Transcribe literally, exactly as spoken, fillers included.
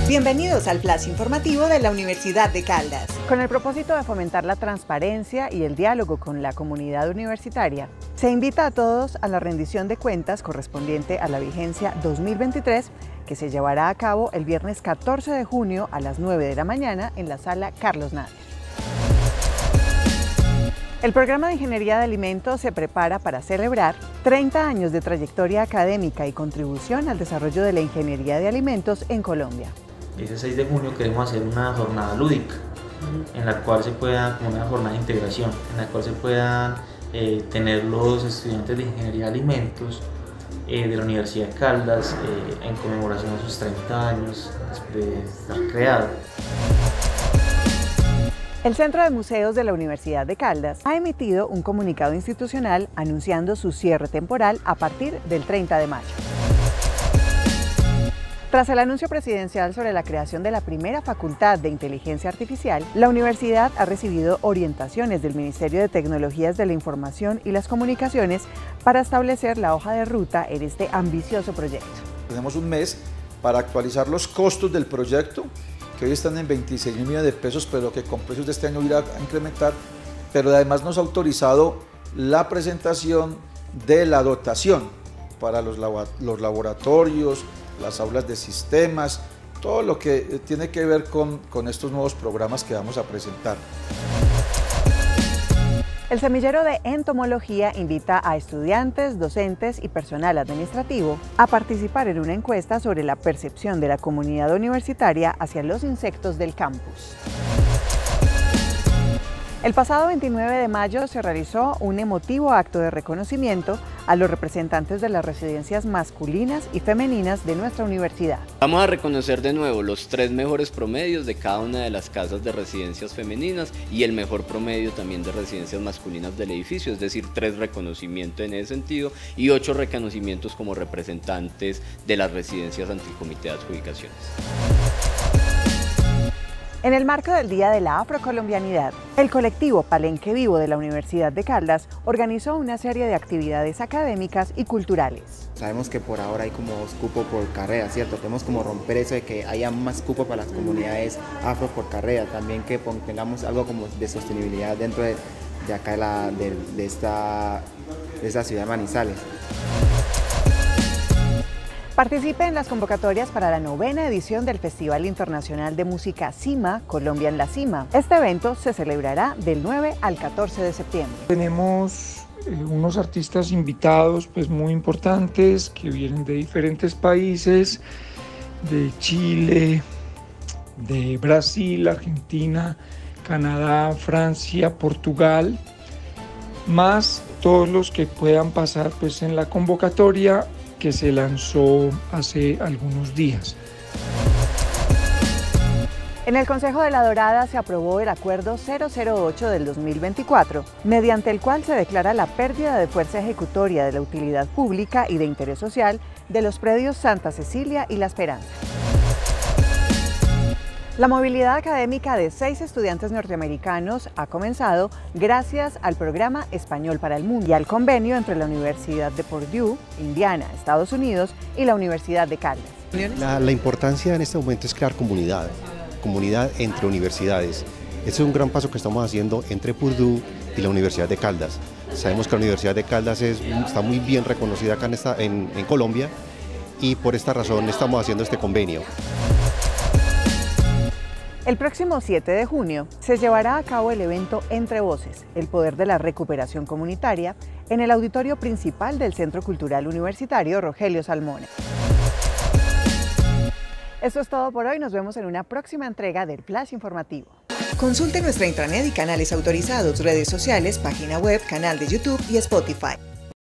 Bienvenidos al flash informativo de la Universidad de Caldas. Con el propósito de fomentar la transparencia y el diálogo con la comunidad universitaria, se invita a todos a la rendición de cuentas correspondiente a la vigencia dos mil veintitrés, que se llevará a cabo el viernes catorce de junio a las nueve de la mañana en la sala Carlos Nader. El programa de Ingeniería de Alimentos se prepara para celebrar treinta años de trayectoria académica y contribución al desarrollo de la ingeniería de alimentos en Colombia. Ese seis de junio queremos hacer una jornada lúdica, en la cual se pueda, como una jornada de integración, en la cual se puedan eh, tener los estudiantes de Ingeniería de Alimentos eh, de la Universidad de Caldas eh, en conmemoración de sus treinta años de estar creado. El Centro de Museos de la Universidad de Caldas ha emitido un comunicado institucional anunciando su cierre temporal a partir del treinta de mayo. Tras el anuncio presidencial sobre la creación de la primera Facultad de Inteligencia Artificial, la universidad ha recibido orientaciones del Ministerio de Tecnologías de la Información y las Comunicaciones para establecer la hoja de ruta en este ambicioso proyecto. Tenemos un mes para actualizar los costos del proyecto, que hoy están en veintiséis mil millones de pesos, pero que con precios de este año irá a incrementar, pero además nos ha autorizado la presentación de la dotación para los, los laboratorios, las aulas de sistemas, todo lo que tiene que ver con, con estos nuevos programas que vamos a presentar. El semillero de entomología invita a estudiantes, docentes y personal administrativo a participar en una encuesta sobre la percepción de la comunidad universitaria hacia los insectos del campus. El pasado veintinueve de mayo se realizó un emotivo acto de reconocimiento a los representantes de las residencias masculinas y femeninas de nuestra universidad. Vamos a reconocer de nuevo los tres mejores promedios de cada una de las casas de residencias femeninas y el mejor promedio también de residencias masculinas del edificio, es decir, tres reconocimientos en ese sentido y ocho reconocimientos como representantes de las residencias ante el Comité de Adjudicaciones. En el marco del Día de la Afrocolombianidad, el colectivo Palenque Vivo de la Universidad de Caldas organizó una serie de actividades académicas y culturales. Sabemos que por ahora hay como dos cupos por carrera, ¿cierto? Tenemos como romper eso de que haya más cupos para las comunidades afro por carrera, también que tengamos algo como de sostenibilidad dentro de, de acá de, la, de, de, esta, de esta ciudad de Manizales. Participe en las convocatorias para la novena edición del Festival Internacional de Música CIMA, Colombia en la Cima. Este evento se celebrará del nueve al catorce de septiembre. Tenemos eh, unos artistas invitados pues, muy importantes que vienen de diferentes países, de Chile, de Brasil, Argentina, Canadá, Francia, Portugal, más todos los que puedan pasar pues, en la convocatoria que se lanzó hace algunos días. En el Consejo de la Dorada se aprobó el Acuerdo cero cero ocho del dos mil veinticuatro, mediante el cual se declara la pérdida de fuerza ejecutoria de la utilidad pública y de interés social de los predios Santa Cecilia y La Esperanza. La movilidad académica de seis estudiantes norteamericanos ha comenzado gracias al programa Español para el Mundo y al convenio entre la Universidad de Purdue, Indiana, Estados Unidos, y la Universidad de Caldas. La, la importancia en este momento es crear comunidad, comunidad entre universidades. Este es un gran paso que estamos haciendo entre Purdue y la Universidad de Caldas. Sabemos que la Universidad de Caldas es, está muy bien reconocida acá en, esta, en, en Colombia y por esta razón estamos haciendo este convenio. El próximo siete de junio se llevará a cabo el evento Entre Voces, el poder de la recuperación comunitaria, en el auditorio principal del Centro Cultural Universitario Rogelio Salmona. Esto es todo por hoy, nos vemos en una próxima entrega del Flash Informativo. Consulte nuestra intranet y canales autorizados, redes sociales, página web, canal de YouTube y Spotify.